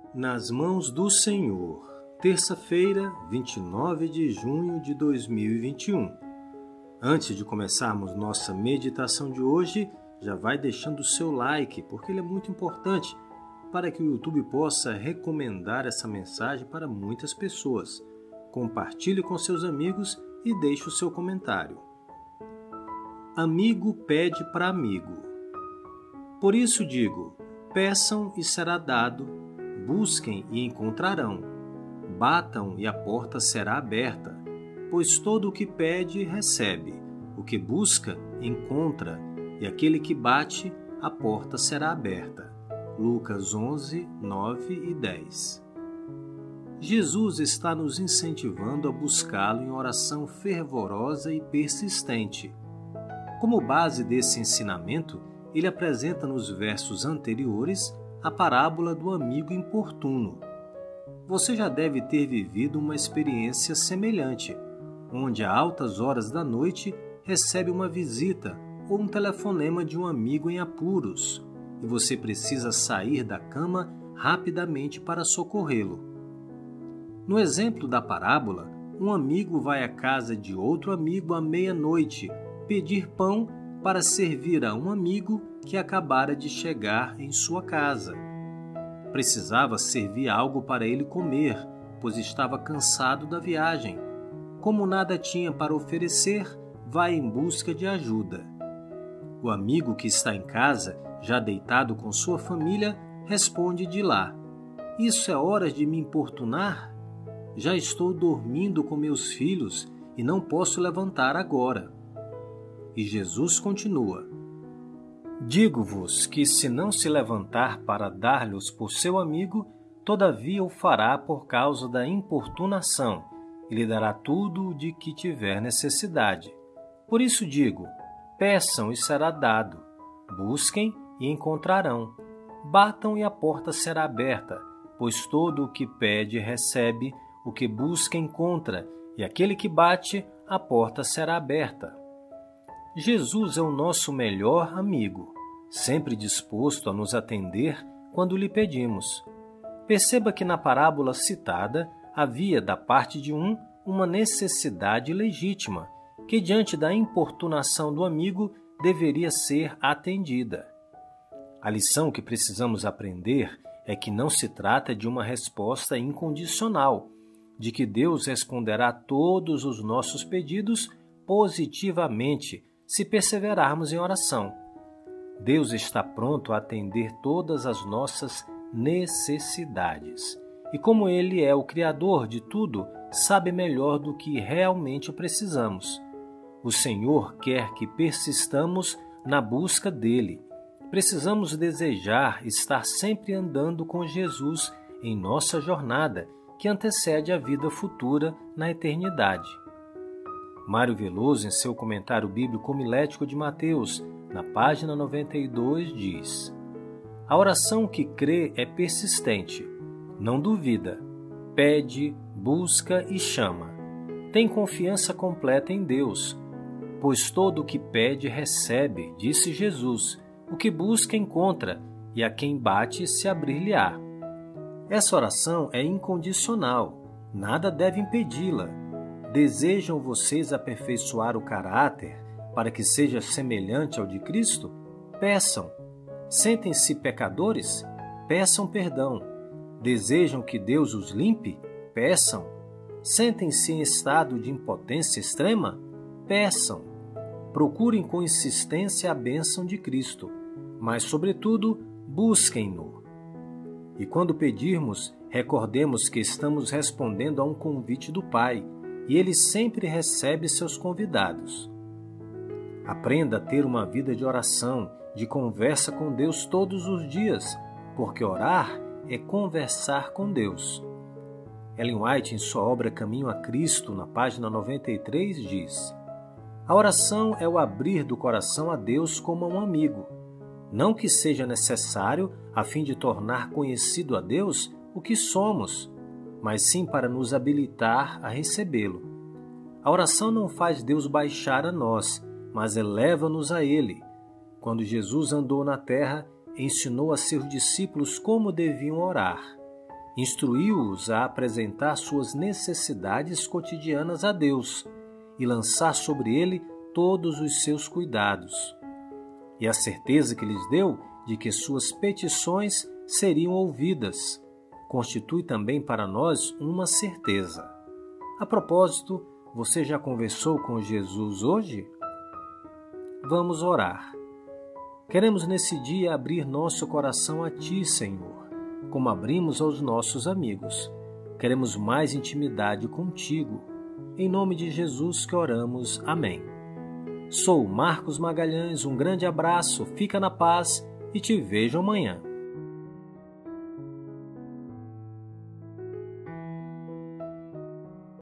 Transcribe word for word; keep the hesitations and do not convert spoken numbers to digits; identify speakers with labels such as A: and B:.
A: Nas mãos do Senhor, terça-feira, vinte e nove de junho de dois mil e vinte e um. Antes de começarmos nossa meditação de hoje, já vai deixando o seu like, porque ele é muito importante para que o YouTube possa recomendar essa mensagem para muitas pessoas. Compartilhe com seus amigos e deixe o seu comentário. Amigo pede para amigo. Por isso digo, peçam e será dado, busquem e encontrarão, batam e a porta será aberta, pois todo o que pede, recebe, o que busca, encontra, e aquele que bate, a porta será aberta. Lucas onze, nove e dez. Jesus está nos incentivando a buscá-lo em oração fervorosa e persistente. Como base desse ensinamento, ele apresenta nos versos anteriores a parábola do amigo importuno. Você já deve ter vivido uma experiência semelhante, onde a altas horas da noite recebe uma visita ou um telefonema de um amigo em apuros, e você precisa sair da cama rapidamente para socorrê-lo. No exemplo da parábola, um amigo vai à casa de outro amigo à meia-noite pedir pão para servir a um amigo que acabara de chegar em sua casa. Precisava servir algo para ele comer, pois estava cansado da viagem. Como nada tinha para oferecer, vai em busca de ajuda. O amigo que está em casa, já deitado com sua família, responde de lá: "Isso é hora de me importunar? Já estou dormindo com meus filhos e não posso levantar agora." E Jesus continua: "Digo-vos que se não se levantar para dar-lhes por seu amigo, todavia o fará por causa da importunação, e lhe dará tudo de que tiver necessidade. Por isso digo, peçam e será dado, busquem e encontrarão, batam e a porta será aberta, pois todo o que pede recebe, o que busca encontra, e aquele que bate, a porta será aberta." Jesus é o nosso melhor amigo, sempre disposto a nos atender quando lhe pedimos. Perceba que na parábola citada havia da parte de um uma necessidade legítima, que diante da importunação do amigo deveria ser atendida. A lição que precisamos aprender é que não se trata de uma resposta incondicional, de que Deus responderá a todos os nossos pedidos positivamente, se perseverarmos em oração. Deus está pronto a atender todas as nossas necessidades. E como Ele é o Criador de tudo, sabe melhor do que realmente precisamos. O Senhor quer que persistamos na busca dEle. Precisamos desejar estar sempre andando com Jesus em nossa jornada, que antecede a vida futura na eternidade. Mário Veloso, em seu comentário bíblico homilético de Mateus, na página noventa e dois, diz: "A oração que crê é persistente, não duvida, pede, busca e chama. Tem confiança completa em Deus, pois todo o que pede recebe, disse Jesus, o que busca encontra, e a quem bate se abrir-lhe-á." Essa oração é incondicional, nada deve impedi-la. Desejam vocês aperfeiçoar o caráter para que seja semelhante ao de Cristo? Peçam. Sentem-se pecadores? Peçam perdão. Desejam que Deus os limpe? Peçam. Sentem-se em estado de impotência extrema? Peçam. Procurem com insistência a bênção de Cristo, mas, sobretudo, busquem-no. E quando pedirmos, recordemos que estamos respondendo a um convite do Pai, e Ele sempre recebe seus convidados. Aprenda a ter uma vida de oração, de conversa com Deus todos os dias, porque orar é conversar com Deus. Ellen White, em sua obra Caminho a Cristo, na página noventa e três, diz: "A oração é o abrir do coração a Deus como a um amigo. Não que seja necessário a fim de tornar conhecido a Deus o que somos, mas sim para nos habilitar a recebê-lo. A oração não faz Deus baixar a nós, mas eleva-nos a Ele. Quando Jesus andou na terra, ensinou a seus discípulos como deviam orar. Instruiu-os a apresentar suas necessidades cotidianas a Deus e lançar sobre Ele todos os seus cuidados. E a certeza que lhes deu de que suas petições seriam ouvidas constitui também para nós uma certeza. A propósito, você já conversou com Jesus hoje? Vamos orar. Queremos nesse dia abrir nosso coração a Ti, Senhor, como abrimos aos nossos amigos. Queremos mais intimidade contigo. Em nome de Jesus que oramos. Amém. Sou Marcos Magalhães, um grande abraço, fica na paz e te vejo amanhã.